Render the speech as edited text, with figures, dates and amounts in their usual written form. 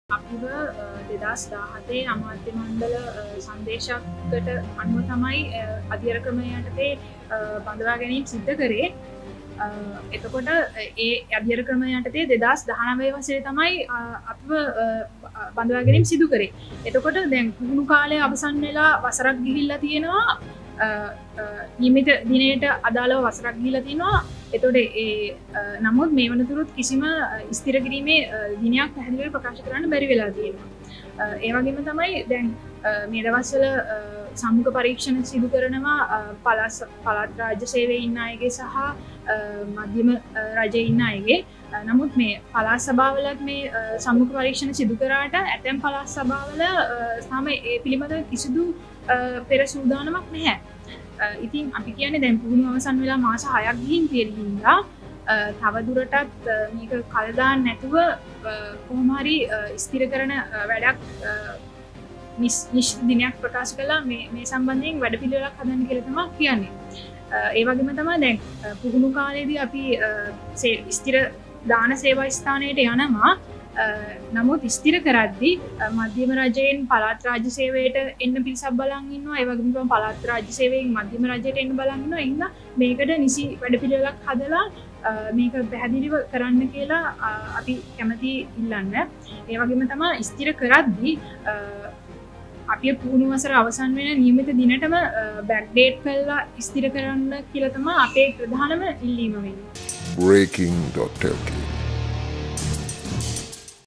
අපිව 2017 අමාත්‍ය මණ්ඩල සංදේශයකට අනුව තමයි අධ්‍යයන යටතේ බඳවා ගැනීම සිද්ධ කරේ. එතකොට ඒ අධ්‍යයන ක්‍රම යටතේ 2019 වසරේ තමයි අපිව බඳවා ගැනීම සිදු කරේ. එතකොට දැන් පුහුණු කාලය අවසන් වෙලා වසරක් ගිහිල්ලා තියෙනවා. නියමිත දිනයට අදාළව වසරක් ගිහිල්ලා තිනවා. එතකොට නමුත් මේ වනතුරුත් කිසිම ස්ථිර කිරීමේ දිනයක් පැහැදිලිව ප්‍රකාශ කරන්න බැරි වෙලා තියෙනවා. ඒ වගේම තමයි දැන් මේ දවස්වල සම්මුඛ පරීක්ෂණ සිදු කරනවා පළාත් රාජ්‍ය සේවයේ ඉන්න අයගේ සහ මධ්‍යම රජයේ ඉන්න අයගේ. නමුත් මේ පළාත් සභාවලත් මේ සම්මුඛ පරීක්ෂණ සිදු කරාට ඇතැම් පළාත් සභාවල තාම ඒ පිළිබඳව කිසිදු පෙර සූදානමක් නැහැ. ඉතින් අපි කියන්නේ දැන් පුහුණු අවසන් වෙලා මාස 6ක් ගිහින් තියෙන හින්දා තව දුරටත් මේක කල් දාන්න නැතුව කොහොම හරි ස්ථිර කරන වැඩක් නිශ්චිත දිනයක් ප්‍රකාශ කළා මේ සම්බන්ධයෙන් වැඩපිළිවෙලක් හදන්න කියලා තමයි කියන්නේ. ඒ වගේම තමයි දැන් පුහුණු කාලේදී අපි ස්ථිර දාන සේවා ස්ථානයට යනවා. නමුත් ස්ථිර කරද්දී මධ්‍යම රජයෙන් පළාත් රාජ්‍ය සේවයට එන්න පිරිසක් බලන් ඉන්නවා. ඒ වගේම තමයි පළාත් රාජ්‍ය සේවයෙන් මධ්‍යම රජයට එන්න බලන් ඉන්නවා. ඒ හින්දා මේකට නිසි වැඩපිළිවෙලක් හදලා මේක පැහැදිලිව කරන්න කියලා අපි කැමති ඉල්ලන්න. ඒ වගේම තමයි ස්ථිර කරද්දී අපි පුහුණු වසර අවසන් වෙන නියමිත දිනටම බෑක් ඩේට් කරලා ස්ථිර කරන්න කියලා තමයි අපේ ප්‍රධානම ඉල්ලීම වෙන්නේ. breaking.lk